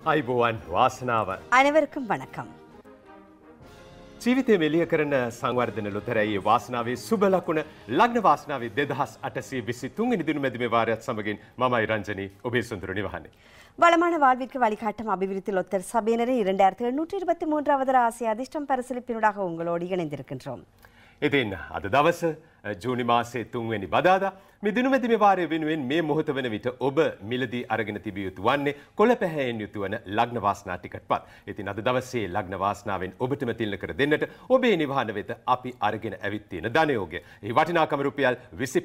අයිබෝවන් වාසනාව අනවරකම් වණකම්. ජීවිතය මෙලිය කරන සංවර්ධන ලොතරැයි වාසනාවේ සුබ ලකුණ ලග්න වාසනාවේ 2823 වෙනි දින මැදිමේ වාරයත් සමගින් මමයි රංජනී ඔබේ සුන්දර නිවහනේ. வளமான வாழ்விற்கு வழிகாட்டும் அபிவிருத்தி லொத்தர் சபையினரின் 2823வது ஆசிய அதிர்ஷ்டம் பரிசீலிப்பினூடாக உங்களோடு இணைந்திருக்கின்றோம். ඉතින් අද දවස ජූනි මාසයේ 3 වෙනි බදාදා මේ දින මැදිමේ වාරය වෙනුවෙන් මේ මොහොත වන විට ඔබ මිලදී අරගෙන තිබිය යුතු වන්නේ කොළ පැහැයෙන් යුතු වන ලග්න වාසනා ටිකට් පත්. ඉතින් අද දවසේ ලග්න වාසනාවෙන් ඔබටම තිල්න කර දෙන්නට ඔබේ නිවහන වෙත අපි අරගෙන ඇවිත් තියෙන ධනයෝගය. ඒ වටිනාකම රුපියල්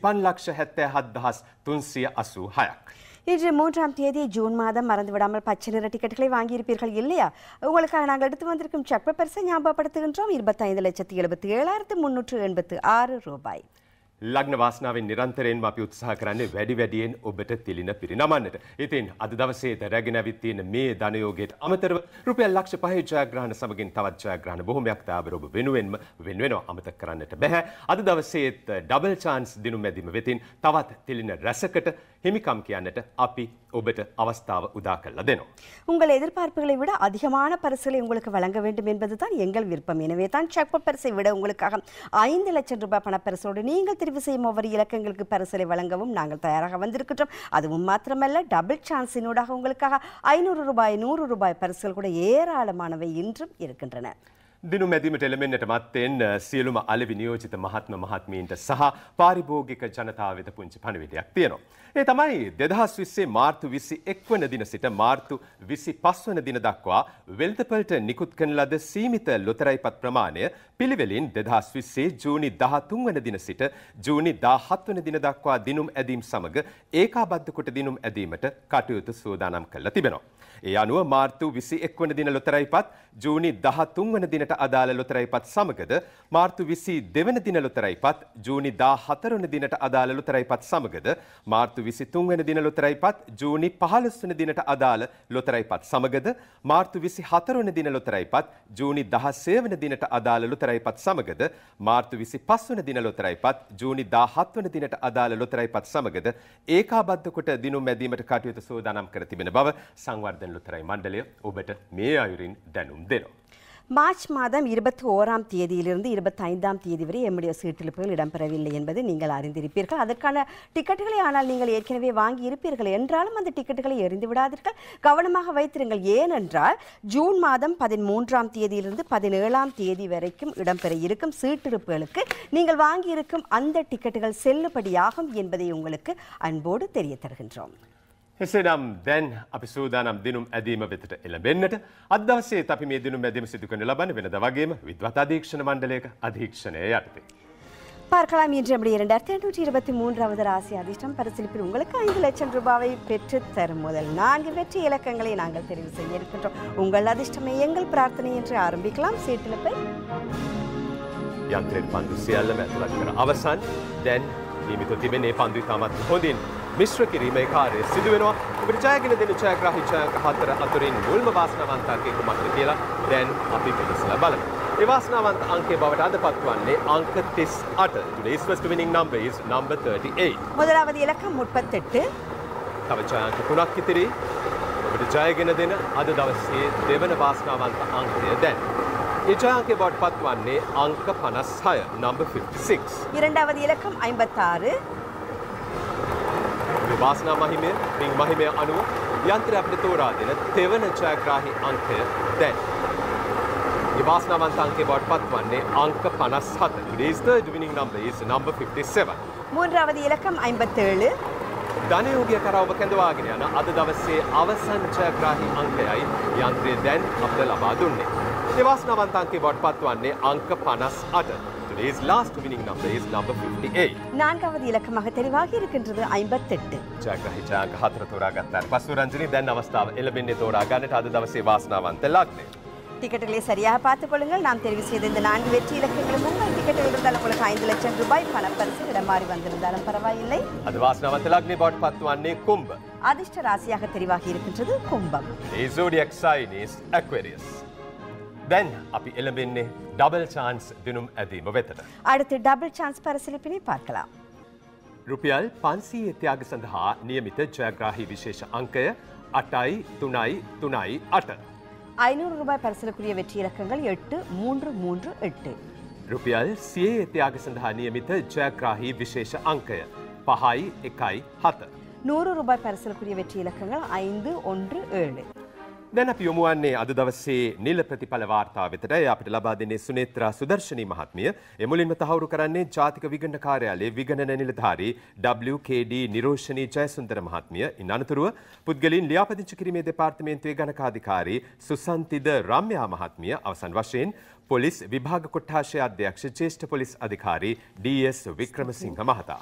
25,77,386ක්. இன்று 3ஆம் தேதி ஜூன் மாதம் மறந்து விடாமல் பச்சை நிற டிக்கெட்டுகளை வாங்கியிருப்பீர்கள் இல்லையா? உங்களுக்காக நாங்கள் எடுத்து வந்திருக்கும் செக் பேப்பர்ஸை ஞாபகப்படுத்துகின்றோம். 25,77,386 ரூபாய். ලග්න වාසනාවෙන් නිරන්තරයෙන්ම අපි උත්සාහ කරන්නේ වැඩි වැඩියෙන් ඔබට තිලින පිරිනමන්නට. ඉතින් අද දවසේ රැගෙන ඇවිත් තියෙන මේ ධනයෝගයට අමතරව රුපියල් ලක්ෂ 5 ජයග්‍රහණ සමගින් තවත් ජයග්‍රහණ බොහොමයක් තාබර ඔබ වෙනුවෙන්ම වෙනවා අමතක කරන්නට බෑ. අද දවසේත් ඩබල් chance දිනුම් මැදිම වෙතින් තවත් තිලින රැසකට හිමිකම් කියන්නට අපි ඔබට අවස්ථාව උදා කරලා දෙනවා. உங்கள் எதிர்பார்ப்புகளை விட அதிகமான பரிசுகளை உங்களுக்கு வழங்க வேண்டும் என்பதுதான் எங்கள் விருப்பம். எனவே தான் செக் பரிசை விட உங்களுக்காக 5 லட்சம் ரூபாய் பணப்பரிசோடு நீங்கள் தெரிவு செய்யும் ஒவ்வொரு இலக்கங்களுக்கு பரிசுகளை வழங்கவும் நாங்கள் தயாராக வந்திருக்கின்றோம். அதுவும் மாத்திரமல்ல டபுள் சான்ஸினூடாக உங்களுக்காக 500 ரூபாய் 100 ரூபாய் பரிசுகள் கூட ஏராளமானவை இன்றும் இருக்கின்றன. දිනුම් මැදිමට එළඹෙන්නට මත්තෙන් සියලුම අලෙවි නියෝජිත මහත්ම මහත්මීන්ට සහ පාරිභෝගික ජනතාව වෙත පුංචි පණිවිඩයක් තියෙනවා. ඒ තමයි 2020 මාර්තු 21 වන දින සිට මාර්තු 25 වන දින දක්වා වෙළඳපළට නිකුත් කරන ලද සීමිත ලොතරැයිපත් ප්‍රමාණය පිළිවෙලින් 2020 ජූනි 13 වන දින සිට ජූනි 17 වන දින දක්වා දිනුම් ඇදීම් සමග ඒකාබද්ධ කොට දිනුම් ඇදීමට කටයුතු සූදානම් කරලා තිබෙනවා. ඒ අනුව මාර්තු 21 වන දින ලොතරැයිපත් ජූනි 13 වන දිනට අදාළ ලොතරැයිපත් සමගද මාර්තු 22 වන දින ලොතරැයිපත් ජූනි 14 වන දිනට අදාළ ලොතරැයිපත් සමගද මාර්තු 23 වන දින ලොතරැයිපත් ජූනි 15 වන දිනට අදාළ ලොතරැයිපත් සමගද මාර්තු 24 වන දින ලොතරැයිපත් ජූනි 16 වන දිනට අදාළ ලොතරැයිපත් සමගද මාර්තු 25 වන දින ලොතරැයිපත් ජූනි 17 වන දිනට අදාළ ලොතරැයිපත් සමගද ඒකාබද්ධ කොට දිනුම් මැදීමට කටයුතු සූදානම් කර තිබෙන බව සංවර්ධන ලොතරැයි මණ්ඩලය ඔබට මේ අයුරින් දැනුම් දෙනවා. மார்ச் மாதம் 21ஆம் தேதியிலிருந்து 25ஆம் தேதி வரை எம்முடைய சீட்டிலிப்புகள் இடம்பெறவில்லை என்பதை நீங்கள் அறிந்திருப்பீர்கள். அதற்கான டிக்கெட்டுகளை ஆனால் நீங்கள் ஏற்கனவே வாங்கி இருப்பீர்கள் என்றாலும் அந்த டிக்கெட்டுகளை எறிந்து விடாதீர்கள், கவனமாக வைத்திருங்கள். ஏனென்றால் ஜூன் மாதம் 13ஆம் தேதியிலிருந்து 17ஆம் தேதி வரைக்கும் இடம்பெற இருக்கும் சீட்டிருப்புகளுக்கு நீங்கள் வாங்கியிருக்கும் அந்த டிக்கெட்டுகள் செல்லுபடியாகும் என்பதை உங்களுக்கு அன்போடு தெரிய தருகின்றோம். එසේනම් දැන් අපි සූදානම් දිනුම් ඇදීම වෙතට එළඹෙන්නට. අද දවසේ අපි මේ දිනුම් ඇදීම සිදු කරන ලබන්නේ වෙනදා වගේම විද්වත් අධීක්ෂණ මණ්ඩලයක අධීක්ෂණය යටතේ. பார்க்கலாம். இன்று நம்முடைய 2823வது ராசி அதிர்ஷ்டம் பரிசீலிப்பில் உங்களுக்கு 5 லட்சம் ரூபாயை பெற்று தரும் முதல் 4 வெற்றி இலக்கங்களை நாங்கள் தெரிவு செய்ய இருக்கின்றோம். உங்கள் அதிர்ஷ்டமே எங்கள் பிரார்த்தனை என்று ஆரம்பிக்கலாம். சீட்டிலிப்பை යන්ත්‍රයට පන්දු සියල්ලම ඇතුළත් කර අවසන්. දැන් නියමිතව තිබෙන මේ පන්දු ඉතාමත් හොඳින් මිශ්‍ර කිරීමේ කාර්යය සිදු වෙනවා. ඔබට ජයගෙන දෙන ජයග්‍රාහී ජයංක 4 අතරින් මුල්ම වාසනාවන්ත අංකය කුමක්ද කියලා දැන් අපි මෙලෙසලා බලමු. ඒ වාසනාවන්ත අංකය බවට අදපත් වන්නේ අංක 38. Today's first winning number is number 38. முதலாவது இலக்கம் 38. තව ජයංක 3ක් ඉතිරි. ඔබට ජයගෙන දෙන අද දවසේ දෙවන වාසනාවන්ත අංකය දැන් ඒ ජයංකය බවට පත් වන්නේ අංක 56 number 56. இரண்டாவது இலக்கம் 56. වාසනා මහිමය රින් මහිමය අනුව යන්ත්‍රය අපිට තෝරා දෙන තෙවන ජයග්‍රාහී අංකය දැන්. මේ වාසනාවන්ත අංකය බවට පත් වන්නේ අංක 57. Today's third winning number is number 57. மூன்றாவது இலக்கம் 57. ධනයෝගය කරා ඔබ කැඳවාගෙන යන අද දවසේ අවසන් ජයග්‍රාහී අංකයයි යන්ත්‍රය දැන් අපිට ලබා දුන්නේ. මේ වාසනාවන්ත අංකය බවට පත් වන්නේ අංක 58. Today's last winning number is number 58. நான்காவது இலக்கமாக தெரிவாகி இருக்கின்றது 58. ජයග්‍රාහී ජයංක 4 තෝරාගත්තාට පසු රංජනී දැන් අවස්ථාව එළඹෙන්නේ තෝරා ගන්නට අද දවසේ වාසනාවන්ත ලග්නය. டிக்கெட்டுகளை சரியாக பார்த்துக் கொள்ளுங்கள். நாம் தெரிவு செய்த இந்த 4 வெற்றி இலக்கங்களும் உங்கள் டிக்கெட்டுகள் இருந்தாலும் உங்களுக்கு 5 லட்சம் ரூபாய் பணப்பரிசு இடமாறி வந்திருந்தாலும் பரவாயில்லை. අද වාසනාවන්ත ලග්නය බවට පත් වන්නේ කුම්භ. அதிர்ஷ்ட ராசியாக தெரிவாகி இருக்கின்றது கும்பம். ඒ zodiac sign is Aquarius. දැන් අපි එළඹෙන්නේ ඩබල් chance දිනුම් ඇදීම වෙතට. அடுத்து டபுள் சான்ஸ் பரிசீலிப்பினை பார்க்கலாம். රුපියල් 500 ත්‍යාග සඳහා නියමිත ජයග්‍රාහී විශේෂ අංකය 8යි 3යි 3යි 8. 500 ரூபாய் பரிசலுக்குரிய வெற்றி இலக்கங்கள் 8338. රුපියල් 100 ත්‍යාග සඳහා නියමිත ජයග්‍රාහී විශේෂ අංකය 5යි 1යි 7. 100 ரூபாய் பரிசலுக்குரிய வெற்றி இலக்கங்கள் 517. දැන් අපි යොමු වන්නේ අද දවසේ නිල ප්‍රතිඵල වාර්තාව වෙතට. අපිට ලබා දෙන්නේ සුනේත්‍රා සුදර්ශනී මහත්මිය. මුලින්ම තහවුරු කරන්නේ ජාතික විගණන කාර්යාලයේ විගණන නිලධාරී WKD නිරෝෂණී ජයසුන්දර මහත්මිය. ඉන් අනතුරුව පුද්ගලයන් ලියාපදිංචි කිරීමේ දෙපාර්තමේන්තුවේ ගණකාධිකාරී සුසන්තිද රම්‍යා මහත්මිය. අවසන් වශයෙන් පොලිස් විභාග කොට්ඨාශය අධ්‍යක්ෂ ජ්‍යෙෂ්ඨ පොලිස් අධිකාරී DS වික්‍රමසිංහ මහතා.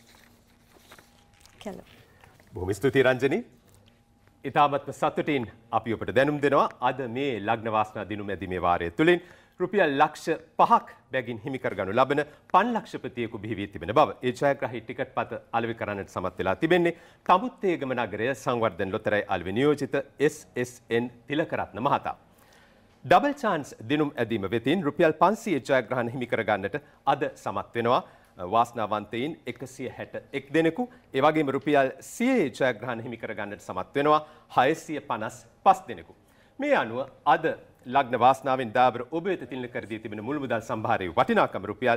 බොහොම ස්තුතියි රංජනී. ඉතාමත්ම සතුටින් අපි ඔබට දැනුම් දෙනවා අද මේ ලග්න වාසනා දිනුම ඇදීමේ වාරය තුලින් රුපියල් ලක්ෂ 5ක් බැගින් හිමි කරගනු ලබන 5 ලක්ෂපතියෙකු බිහි වී තිබෙන බව ඒ ජයග්‍රාහී ටිකට් පත අලෙවි කරන්නට සමත් වෙලා තිබෙන්නේ තමුත්තේගම නගරය සංවර්ධන ලොතරැයි අලෙවි නියෝජිත SSN තිලකරත්න මහතා. ඩබල් චාන්ස් දිනුම් ඇදීම වෙතින් රුපියල් 500 ජයග්‍රහණ හිමි කරගන්නට අද සමත් වෙනවා. වාසනාවන්තයින් 161 දෙනෙකු. ඒ වගේම රුපියල් 100 ජයග්‍රහණ හිමි කරගන්නට සමත් වෙනවා 655 දෙනෙකු. මේ අනුව අද ලග්න වාසනාවෙන් දාබර ඔබ වෙත තිළින කර දී තිබෙන මුළු මුදල් සම්භාරයේ වටිනාකම රුපියல்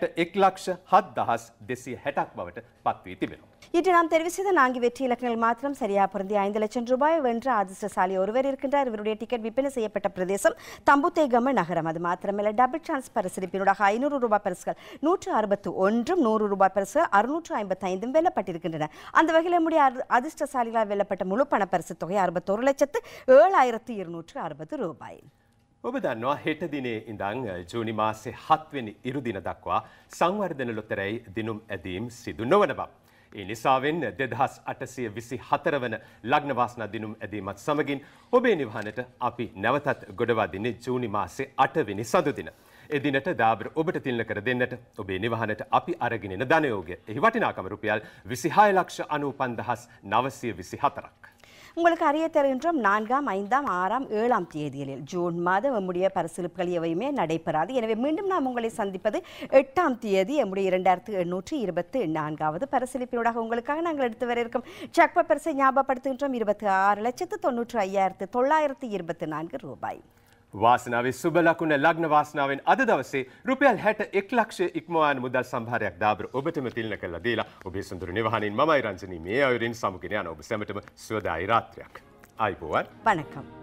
61,07,260ක් බවට පත් වී තිබෙනවා. இன்று நாம் தெரிவு செய்த 4 வெற்றி இலக்கங்கள் மாத்திரம் சரியா பொருந்திய 5 லட்சம் ரூபாய் வென்ற அதிர்ஷ்டசாலி ஒருவர் இருக்கின்றார். இவருடைய டிக்கெட் விற்பனை செய்யப்பட்ட பிரதேசம் தம்புத்தேகம நகரம். அது மாத்திரமல்ல டபுள் சான்ஸ் பரிசளிப்பினூடாக 500 ரூபாய் பரிசுகள் 161 100 ரூபாய் பரிசுகள் 655 வெல்லப்பட்டிருக்கின்றன. அந்த வகையில் நம்முடைய அதிர்ஷ்டசாலிகளால் வெல்லப்பட்ட முழு பண பரிசு தொகை 61,07,260 ரூபாய். ඔබ දන්නවා හෙට දිනේ ඉඳන් ජූනි මාසේ 7 වෙනි ඉරුදින දක්වා සංවර්ධන ලොතරැයි දිනුම් ඇදීම් සිදු නොවන බව. ඒ නිසාවෙන් 2824 වන ලග්න වාසනා දිනුම් ඇදීමත් සමගින් ඔබේ නිවහනට අපි නැවතත් ගොඩවදින්නේ ජූනි මාසේ 8 වෙනි සඳු දින. ඒ දිනට දාබර ඔබට තිළින කර දෙන්නට ඔබේ නිවහනට අපි අරගෙන එන ධනයෝගය. එහි වටිනාකම රුපියල් 26,95,924ක්. உங்களுக்கு அறிய தருகின்றோம் 4ஆம் 5ஆம் 6ஆம் 7ஆம் தேதிகளில் ஜூன் மாதம் நம்முடைய பரிசளிப்புகள் எவையுமே நடைபெறாது. எனவே மீண்டும் நாம் உங்களை சந்திப்பது 8ஆம் தேதி நம்முடைய 2824வது பரிசளிப்பினூடாக உங்களுக்காக நாங்கள் எடுத்து வர இருக்கும் ஜாக்பாட் பரிசை ஞாபகப்படுத்துகின்றோம் 26,95,924 ரூபாய். වාසනාවේ සුබ ලකුණ ලග්න වාසනාවෙන් අද දවසේ රුපියල් 61 ලක්ෂ ඉක්මවාන මුදල් සම්භාරයක් දාබර ඔබටම තිළින කළා දීලා ඔබේ සුන්දර නිවහනින් මමයි රංජනී මේ අයුරින් සමුගෙන යන ඔබ සැමටම සුවදායි රාත්‍රියක්. ආයිබෝවන්. வணக்கம்.